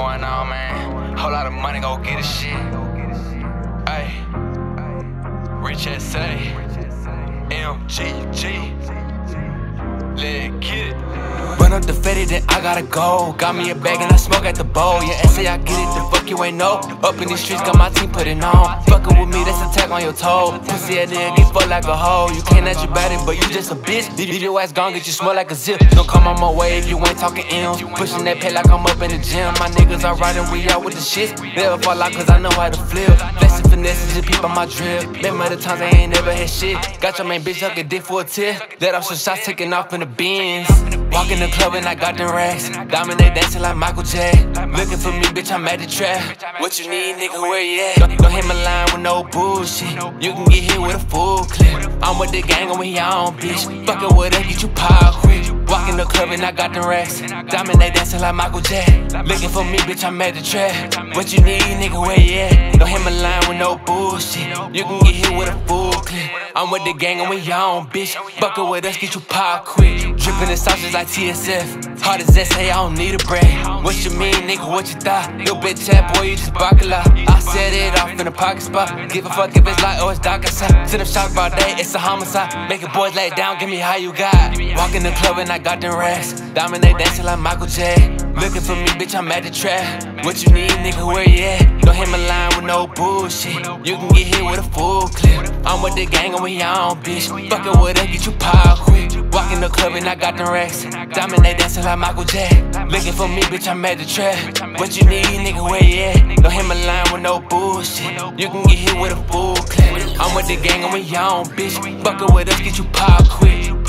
going on, man? Whole lot of money, go get a shit. Ayy, Rich SA, MGG, let's get it. Run up the fetty, then I gotta go. Got me a bag and I smoke at the bowl. Yeah, say I get it, the fuck you ain't know. Up in these streets, got my team put it on. Fuckin' with me, that's a tag on your toe. Pussy a nigga, get fucked like a hoe. You can't let you bad it, but you just a bitch. Leave your ass gone, get you smell like a zip. Don't come on my way if you ain't talking M's. Pushing that pay like I'm up in the gym. My niggas are riding, we out with the shit. Never fall out cause I know how to flip. Flexing finesse, just peep on my drip. Remember the times I ain't never had shit. Got your main bitch suckin' dick for a tip. Let off some shots, taking off in the bins. Walk in the club and I got them racks. Diamond, they dancing like Michael J. Looking for me, bitch, I'm at the trap. What you need, nigga, where you at? Don't hit my line with no bullshit. You can get hit with a full clip. I'm with the gang and we on, bitch. Fuckin' with us, get you power quick. Walk in the club and I got them racks. Diamond, they dancing like Michael J. Looking for me, bitch, I'm at the trap. What you need, nigga, where you at? Don't hit my line with no bullshit. You can get hit with a full clip. I'm with the gang and we on, bitch. Fuckin' with us, get you power quick. Drippin' the sauces like TSF. Hard as SA, I don't need a break. What you mean, nigga, what you thought? Little bitch ass boy, you just bark a lot. I set it off in the pocket spot. Give a fuck if it's like, oh, it's dark outside. Send them shots all day, it's a homicide. Making boys lay down, give me how you got. Walk in the club and I got them racks. Diamond, they dancing like Michael J. Looking for me, bitch, I'm at the trap. What you need, nigga, where you at? Don't hit my line with no bullshit. You can get hit with a full clip. I'm with the gang and we on, bitch. Fuckin' with us, get you power quick. Walk in the club and I got them racks. Diamond, they dancing like Michael J. Looking for me, bitch, I'm at the trap. What you need, nigga, where you at? Don't hit my line with no bullshit. You can get hit with a full clip. I'm with the gang and we on, bitch. Fuckin' with us, get you power quick.